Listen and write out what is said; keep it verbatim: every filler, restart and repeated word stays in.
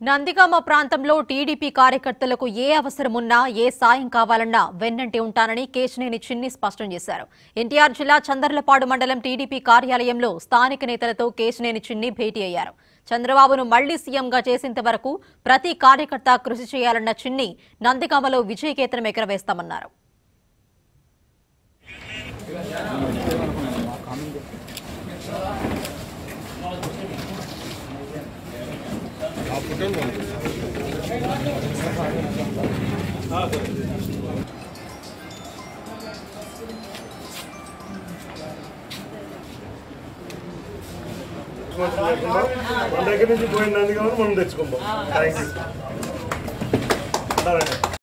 నందిగామ ప్రాంతంలో టీడీపీ కార్యకర్తలకు ఏ అవసరమున్నా ఏ సాయం కావాలన్నా వెన్నంటి ఉంటానని కేశినేని చిన్ని స్పష్టం చేశారు. ఎన్టీఆర్ జిల్లా చందర్లపాడు మండలం టీడీపీ కార్యాలయంలో స్థానిక నేతలతో కేశినేని చిన్ని భేటీ అయ్యారు. చంద్రబాబును మళ్లీ సీఎంగా చేసేంత వరకు ప్రతి కార్యకర్త కృషి చేయాలన్న చిన్ని నందిగామలో విజయకేతనం ఎగరవేస్తామన్నారు. మన దగ్గర నుంచి పోయినందుకు మనం తెచ్చుకుందాం. Thank you.